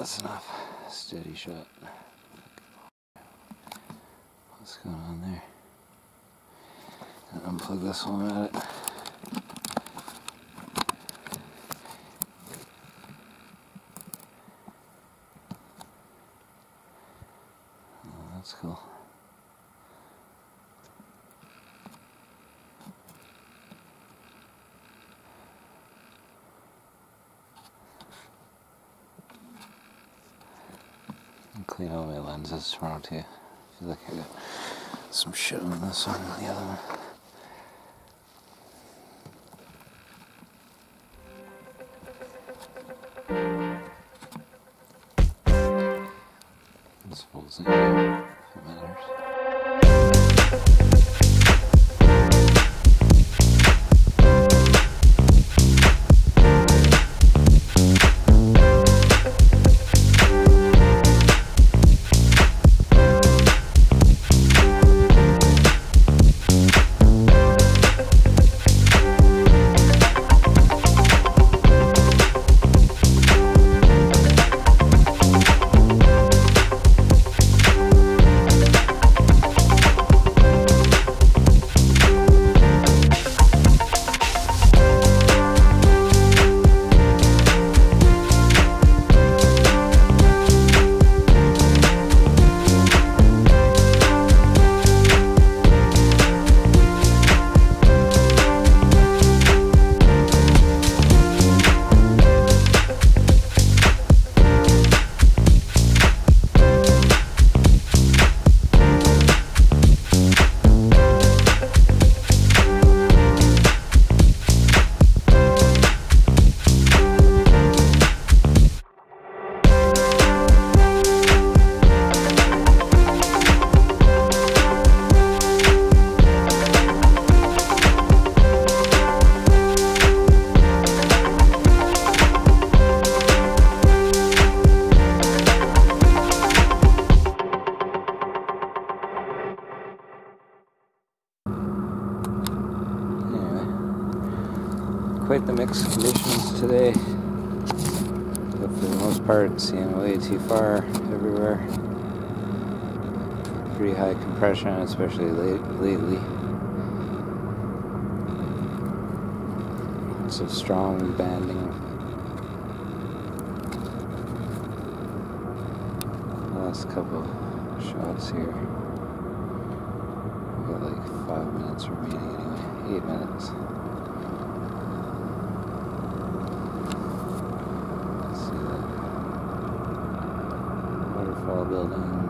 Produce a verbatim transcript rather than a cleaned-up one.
That's enough. Steady shot. What's going on there? I'll unplug this one at it. Oh, that's cool. I'll clean all my lenses tomorrow too. I feel like I got some shit on this one and the other one. This folds in here if it matters. Quite the mixed conditions today, but for the most part seeing way too far everywhere. Pretty high compression, especially late, lately. Lots of strong banding. Last couple shots here. We got like five minutes remaining anyway, eight minutes. Building.